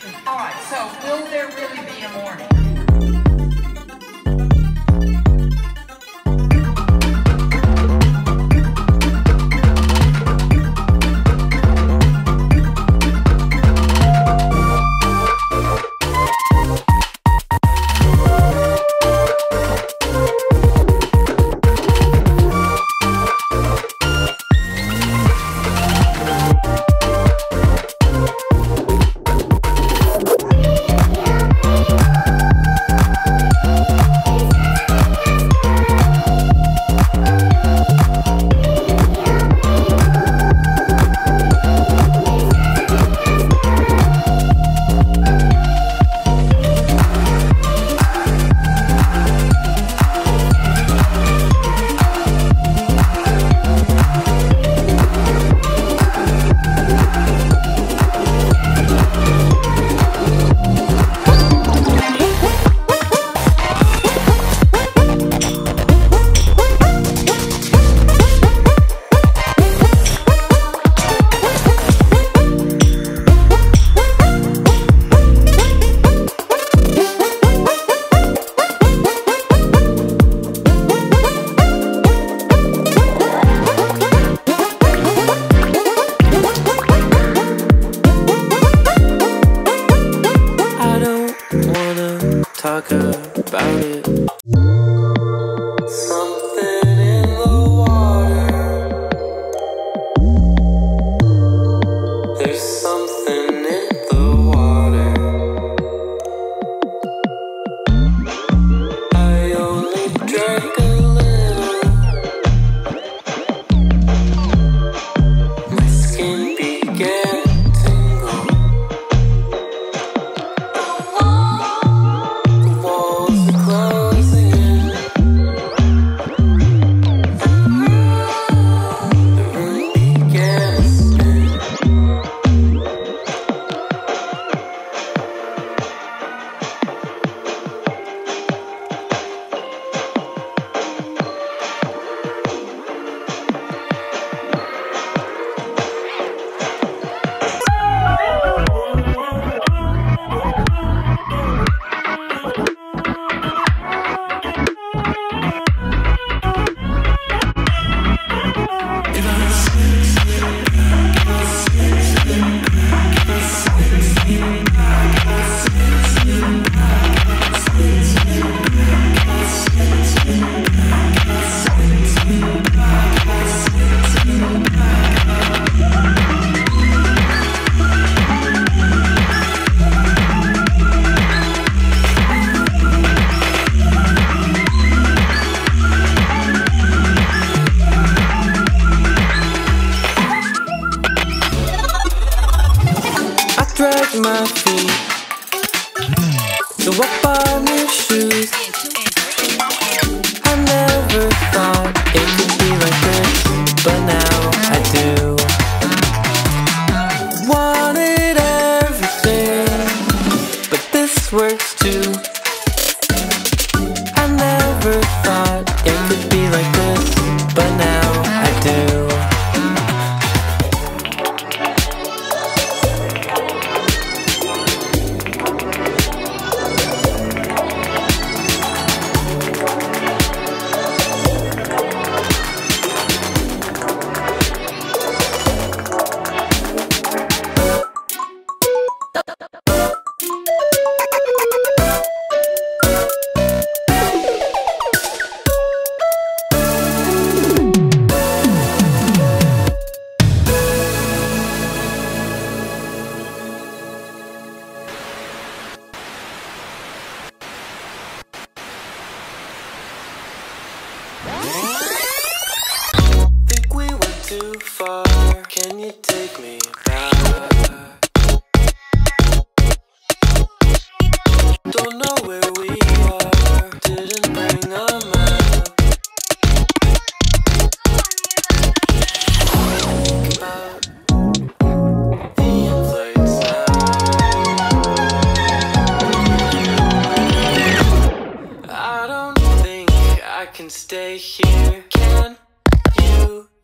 All right, so will there really be a morning? Talk about it. Something in the water. There's something in the water. I only drank a little. My skin began to tingle. Drag my feet to walk on your shoes. I never thought it could be like this, but now I do. Wanted everything, but this works too. I never thought it could be like this, but now I do. Think we went too far. Can you take me back? Don't know where we are. Didn't bring a map. Think about the inside side. I don't think I can stay here. Can you?